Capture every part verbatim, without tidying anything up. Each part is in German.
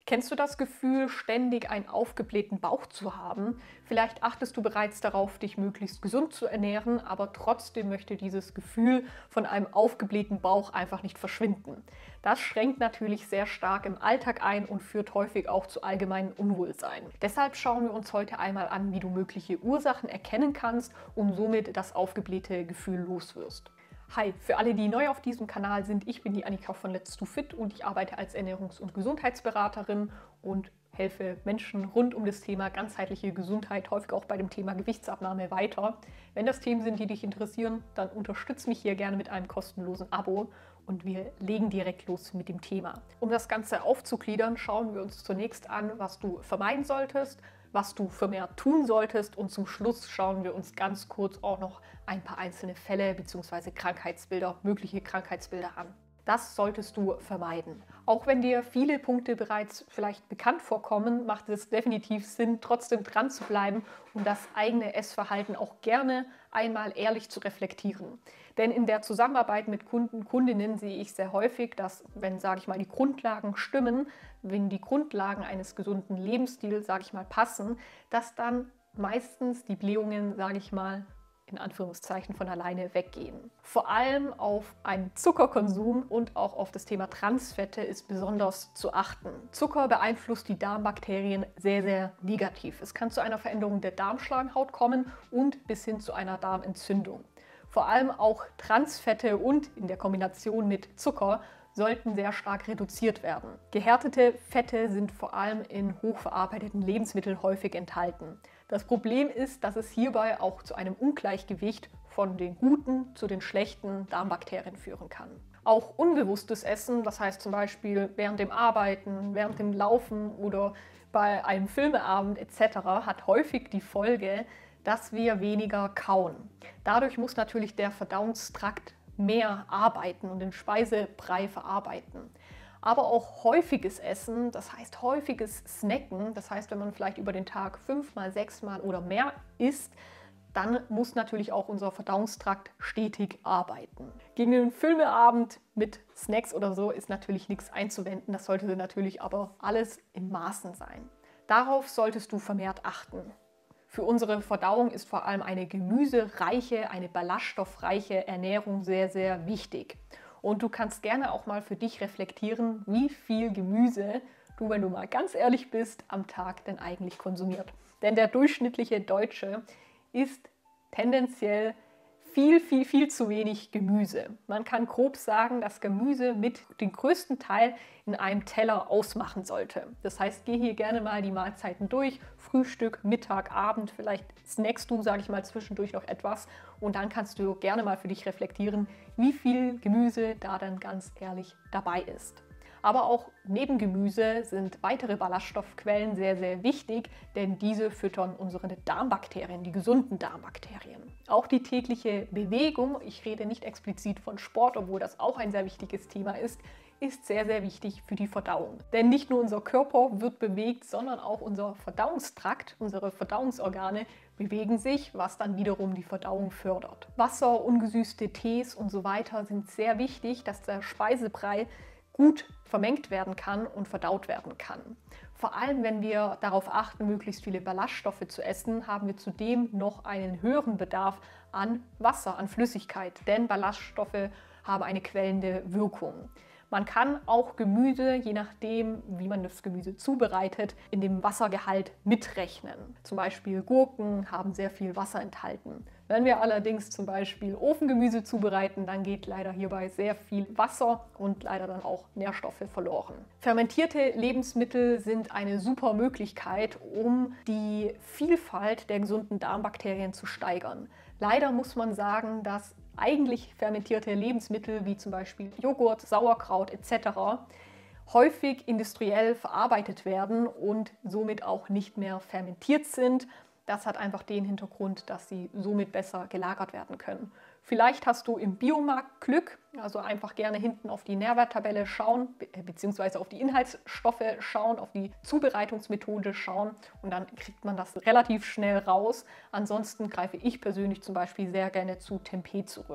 Kennst du das Gefühl, ständig einen aufgeblähten Bauch zu haben? Vielleicht achtest du bereits darauf, dich möglichst gesund zu ernähren, aber trotzdem möchte dieses Gefühl von einem aufgeblähten Bauch einfach nicht verschwinden. Das schränkt natürlich sehr stark im Alltag ein und führt häufig auch zu allgemeinem Unwohlsein. Deshalb schauen wir uns heute einmal an, wie du mögliche Ursachen erkennen kannst und somit das aufgeblähte Gefühl loswirst. Hi, für alle, die neu auf diesem Kanal sind, ich bin die Annika von Let's Do Fit und ich arbeite als Ernährungs- und Gesundheitsberaterin und helfe Menschen rund um das Thema ganzheitliche Gesundheit, häufig auch bei dem Thema Gewichtsabnahme weiter. Wenn das Themen sind, die dich interessieren, dann unterstütz mich hier gerne mit einem kostenlosen Abo und wir legen direkt los mit dem Thema. Um das Ganze aufzugliedern, schauen wir uns zunächst an, was du vermeiden solltest, was du vermehrt tun solltest und zum Schluss schauen wir uns ganz kurz auch noch ein paar einzelne Fälle bzw. Krankheitsbilder, mögliche Krankheitsbilder an. Das solltest du vermeiden. Auch wenn dir viele Punkte bereits vielleicht bekannt vorkommen, macht es definitiv Sinn, trotzdem dran zu bleiben und das eigene Essverhalten auch gerne einmal ehrlich zu reflektieren. Denn in der Zusammenarbeit mit Kunden, Kundinnen sehe ich sehr häufig, dass, wenn, sage ich mal, die Grundlagen stimmen, wenn die Grundlagen eines gesunden Lebensstils, sage ich mal, passen, dass dann meistens die Blähungen, sage ich mal, in Anführungszeichen von alleine weggehen. Vor allem auf einen Zuckerkonsum und auch auf das Thema Transfette ist besonders zu achten. Zucker beeinflusst die Darmbakterien sehr, sehr negativ. Es kann zu einer Veränderung der Darmschleimhaut kommen und bis hin zu einer Darmentzündung. Vor allem auch Transfette und in der Kombination mit Zucker sollten sehr stark reduziert werden. Gehärtete Fette sind vor allem in hochverarbeiteten Lebensmitteln häufig enthalten. Das Problem ist, dass es hierbei auch zu einem Ungleichgewicht von den guten zu den schlechten Darmbakterien führen kann. Auch unbewusstes Essen, das heißt zum Beispiel während dem Arbeiten, während dem Laufen oder bei einem Filmeabend et cetera, hat häufig die Folge, dass wir weniger kauen. Dadurch muss natürlich der Verdauungstrakt mehr arbeiten und den Speisebrei verarbeiten. Aber auch häufiges Essen, das heißt häufiges Snacken, das heißt, wenn man vielleicht über den Tag fünfmal, sechsmal oder mehr isst, dann muss natürlich auch unser Verdauungstrakt stetig arbeiten. Gegen den Filmeabend mit Snacks oder so ist natürlich nichts einzuwenden, das sollte natürlich aber alles in Maßen sein. Darauf solltest du vermehrt achten. Für unsere Verdauung ist vor allem eine gemüsereiche, eine ballaststoffreiche Ernährung sehr, sehr wichtig. Und du kannst gerne auch mal für dich reflektieren, wie viel Gemüse du, wenn du mal ganz ehrlich bist, am Tag denn eigentlich konsumiert. Denn der durchschnittliche Deutsche isst tendenziell viel, viel, viel zu wenig Gemüse. Man kann grob sagen, dass Gemüse mit den größten Teil in einem Teller ausmachen sollte. Das heißt, geh hier gerne mal die Mahlzeiten durch, Frühstück, Mittag, Abend, vielleicht snackst du, sage ich mal, zwischendurch noch etwas und dann kannst du gerne mal für dich reflektieren, wie viel Gemüse da dann ganz ehrlich dabei ist. Aber auch neben Gemüse sind weitere Ballaststoffquellen sehr, sehr wichtig, denn diese füttern unsere Darmbakterien, die gesunden Darmbakterien. Auch die tägliche Bewegung, ich rede nicht explizit von Sport, obwohl das auch ein sehr wichtiges Thema ist, ist sehr, sehr wichtig für die Verdauung. Denn nicht nur unser Körper wird bewegt, sondern auch unser Verdauungstrakt, unsere Verdauungsorgane bewegen sich, was dann wiederum die Verdauung fördert. Wasser, ungesüßte Tees und so weiter sind sehr wichtig, dass der Speisebrei gut vermengt werden kann und verdaut werden kann. Vor allem, wenn wir darauf achten, möglichst viele Ballaststoffe zu essen, haben wir zudem noch einen höheren Bedarf an Wasser, an Flüssigkeit, denn Ballaststoffe haben eine quellende Wirkung. Man kann auch Gemüse, je nachdem, wie man das Gemüse zubereitet, in dem Wassergehalt mitrechnen. Zum Beispiel Gurken haben sehr viel Wasser enthalten. Wenn wir allerdings zum Beispiel Ofengemüse zubereiten, dann geht leider hierbei sehr viel Wasser und leider dann auch Nährstoffe verloren. Fermentierte Lebensmittel sind eine super Möglichkeit, um die Vielfalt der gesunden Darmbakterien zu steigern. Leider muss man sagen, dass eigentlich fermentierte Lebensmittel wie zum Beispiel Joghurt, Sauerkraut et cetera häufig industriell verarbeitet werden und somit auch nicht mehr fermentiert sind. Das hat einfach den Hintergrund, dass sie somit besser gelagert werden können. Vielleicht hast du im Biomarkt Glück, also einfach gerne hinten auf die Nährwerttabelle schauen, be beziehungsweise auf die Inhaltsstoffe schauen, auf die Zubereitungsmethode schauen und dann kriegt man das relativ schnell raus. Ansonsten greife ich persönlich zum Beispiel sehr gerne zu Tempeh zurück.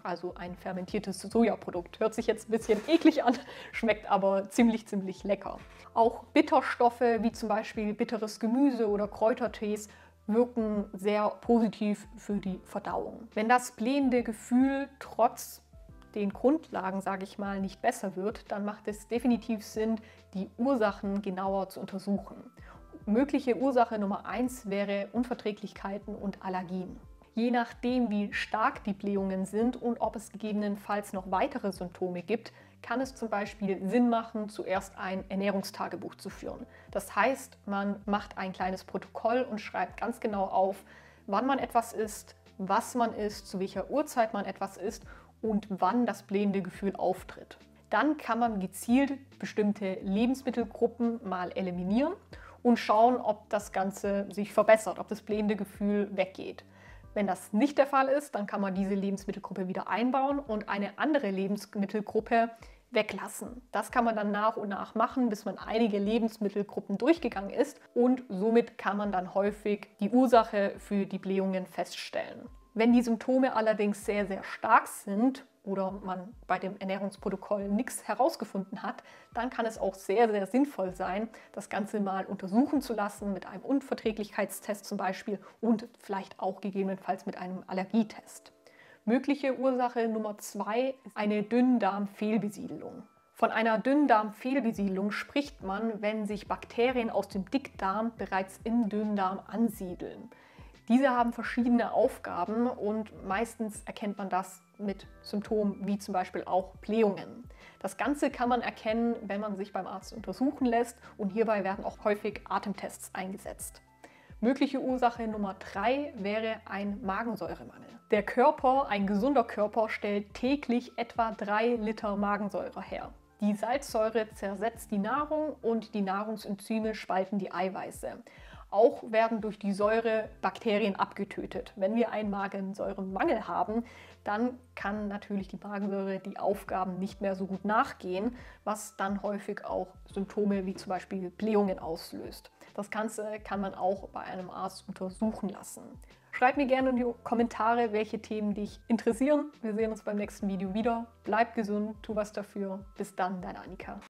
also ein fermentiertes Sojaprodukt. Hört sich jetzt ein bisschen eklig an, schmeckt aber ziemlich, ziemlich lecker. Auch Bitterstoffe wie zum Beispiel bitteres Gemüse oder Kräutertees wirken sehr positiv für die Verdauung. Wenn das blähende Gefühl trotz den Grundlagen, sage ich mal, nicht besser wird, dann macht es definitiv Sinn, die Ursachen genauer zu untersuchen. Mögliche Ursache Nummer eins wäre Unverträglichkeiten und Allergien. Je nachdem, wie stark die Blähungen sind und ob es gegebenenfalls noch weitere Symptome gibt, kann es zum Beispiel Sinn machen, zuerst ein Ernährungstagebuch zu führen. Das heißt, man macht ein kleines Protokoll und schreibt ganz genau auf, wann man etwas isst, was man isst, zu welcher Uhrzeit man etwas isst und wann das blähende Gefühl auftritt. Dann kann man gezielt bestimmte Lebensmittelgruppen mal eliminieren und schauen, ob das Ganze sich verbessert, ob das blähende Gefühl weggeht. Wenn das nicht der Fall ist, dann kann man diese Lebensmittelgruppe wieder einbauen und eine andere Lebensmittelgruppe weglassen. Das kann man dann nach und nach machen, bis man einige Lebensmittelgruppen durchgegangen ist und somit kann man dann häufig die Ursache für die Blähungen feststellen. Wenn die Symptome allerdings sehr, sehr stark sind oder man bei dem Ernährungsprotokoll nichts herausgefunden hat, dann kann es auch sehr, sehr sinnvoll sein, das Ganze mal untersuchen zu lassen mit einem Unverträglichkeitstest zum Beispiel und vielleicht auch gegebenenfalls mit einem Allergietest. Mögliche Ursache Nummer zwei ist eine Dünndarmfehlbesiedelung. Von einer Dünndarmfehlbesiedelung spricht man, wenn sich Bakterien aus dem Dickdarm bereits im Dünndarm ansiedeln. Diese haben verschiedene Aufgaben und meistens erkennt man das mit Symptomen wie zum Beispiel auch Blähungen. Das Ganze kann man erkennen, wenn man sich beim Arzt untersuchen lässt und hierbei werden auch häufig Atemtests eingesetzt. Mögliche Ursache Nummer drei wäre ein Magensäuremangel. Der Körper, ein gesunder Körper, stellt täglich etwa drei Liter Magensäure her. Die Salzsäure zersetzt die Nahrung und die Nahrungsenzyme spalten die Eiweiße. Auch werden durch die Säure Bakterien abgetötet. Wenn wir einen Magensäuremangel haben, dann kann natürlich die Magensäure die Aufgaben nicht mehr so gut nachgehen, was dann häufig auch Symptome wie zum Beispiel Blähungen auslöst. Das Ganze kann man auch bei einem Arzt untersuchen lassen. Schreib mir gerne in die Kommentare, welche Themen dich interessieren. Wir sehen uns beim nächsten Video wieder. Bleib gesund, tu was dafür. Bis dann, deine Annika.